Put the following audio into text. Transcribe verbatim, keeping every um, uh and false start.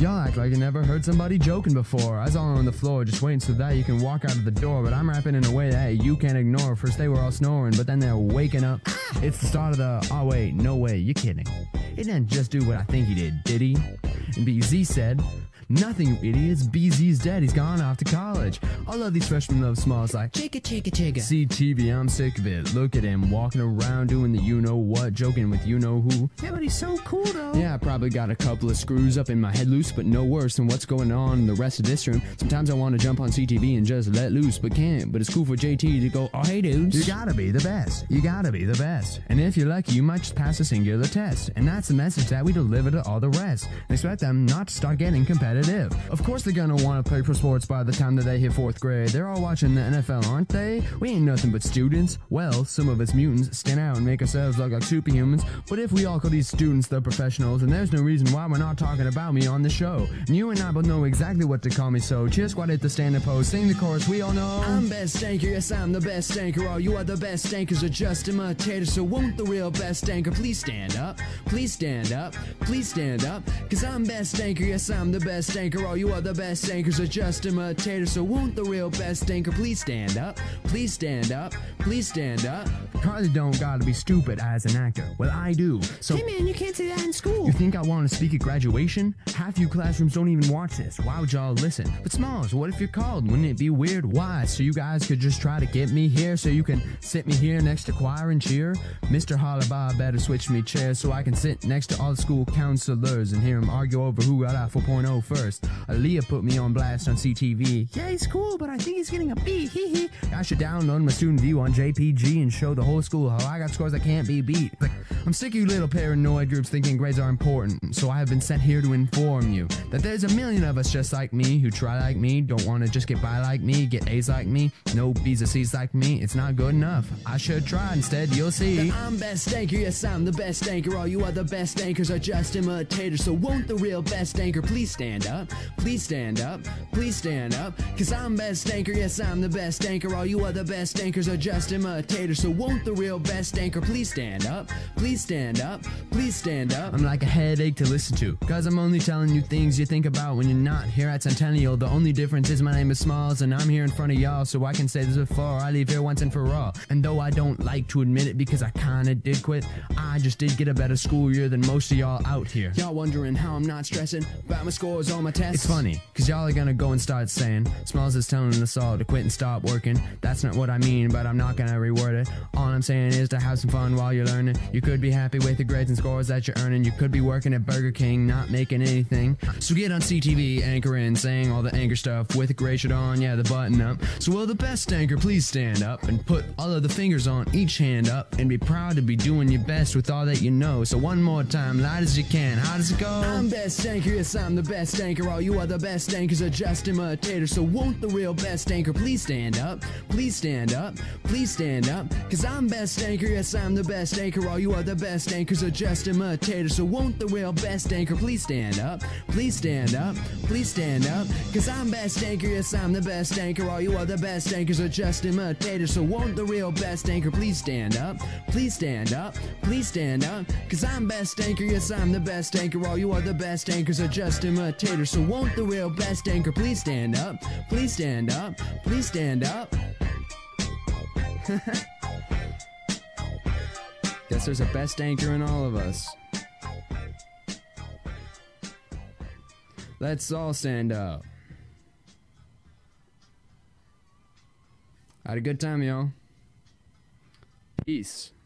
Y'all act like you never heard somebody joking before. I was all on the floor just waiting so that you can walk out of the door, but I'm rapping in a way that you can't ignore. First they were all snoring, but then they're waking up. It's the start of the, oh wait, no way, you're kidding. He didn't just do what I think he did, did he? And B Z said, nothing, you idiots. B Z's dead. He's gone off to college. All of these freshmen love Smalls like chicka chicka chicka. See T V, I'm sick of it. Look at him walking around doing the you know what, joking with you know who. Yeah, but he's so cool though. Yeah, I probably got a couple of screws up in my head loose, but no worse than what's going on in the rest of this room. Sometimes I want to jump on C T V and just let loose, but can't. But it's cool for J T to go, oh hey dudes. You gotta be the best. You gotta be the best. And if you're lucky, you might just pass a singular test. And that's the message that we deliver to all the rest. And expect them not to start getting competitive. Of course they're gonna want to play pro sports by the time that they hit fourth grade. They're all watching the N F L, aren't they? We ain't nothing but students. Well, some of us mutants stand out and make ourselves look like superhumans. But if we all call these students the professionals, then there's no reason why we're not talking about me on the show. And you and I both know exactly what to call me, so cheer squad hit the stand-up pose, sing the chorus, we all know. I'm best stanker, yes I'm the best stanker. All you are the best stankers are just imitators. So won't the real best stanker please stand up? Please stand up, please stand up. Cause I'm best stanker, yes I'm the best stanker. All you are the best stankers are just imitators. So won't the real best stanker please stand up? Please stand up, please stand up. Carly don't gotta be stupid as an actor. Well I do. So hey man, you can't say that in school. You think I want to speak at graduation? Half you classrooms don't even watch this. Why would y'all listen? But Smalls, what if you're called? Wouldn't it be weird? Why? So you guys could just try to get me here, so you can sit me here next to choir and cheer? Mister Hollabaugh better switch me chairs so I can sit next to all the school counselors and hear them argue over who got out four point oh first. Aaliyah put me on blast on C T V. Yeah, he's cool, but I think he's getting a B. Hee hee. I should download my student view on J P G and show the whole school how I got scores that can't be beat. Like, I'm sick of you little paranoid groups thinking grades are important, so I have been sent here to inform you that there's a million of us just like me who try like me, don't want to just get by like me, get A's like me, no B's or C's like me. It's not good enough. I should try instead, you'll see. I'm best stanker, yes I'm the best stanker. All you other best stankers are just imitators. So won't the real best stanker please stand up? Please stand up, please stand up. Cause I'm best stanker, yes I'm the best stanker. All you other best stankers are just imitators. So won't the real best stanker please stand up? Please stand up, please stand up. I'm like a headache to listen to, cause I'm only telling you things you think about when you're not here at Centennial. The only difference is my name is Smalls and I'm here in front of y'all, so I can say this before I leave here once and for all. And though I don't like to admit it because I kinda did quit, I just did get a better school year than most of y'all out here. Y'all wondering how I'm not stressing about my scores on my tests? It's funny, cause y'all are gonna go and start saying Smalls is telling us all to quit and stop working. That's not what I mean, but I'm not gonna reword it. All I'm saying is to have some fun while you're learning. You could be happy with the grades and scores that you're earning. You could be working at Burger King, not making anything. So get on C T V, anchoring, saying all the anger stuff with a gray shirt on, yeah, the button up. So will the best anchor please stand up and put all of the fingers on each hand up and be proud to be doing your best with all that you know. So one more time, loud as you can. How does it go? I'm best anchor, yes I'm the best anchor. All you other best anchors are just imitators. So won't the real best anchor please stand up? Please stand up, please stand up. Cause I'm best anchor, yes I'm the best anchor. All you other best anchors are just imitators. So won't the real best anchor please stand up? Please stand up, please stand up. Cause I'm best anchor, yes I'm the best anchor. All you other best anchors are just imitators. So won't the real best anchor please stand up? Please stand up, please stand up. Cause I'm best anchor, yes I'm the best anchor. All you other best anchors are just imitators. So won't the real best anchor please stand up? Please stand up, please stand up. Guess there's a best anchor in all of us. Let's all stand up. Had a good time, y'all. Peace.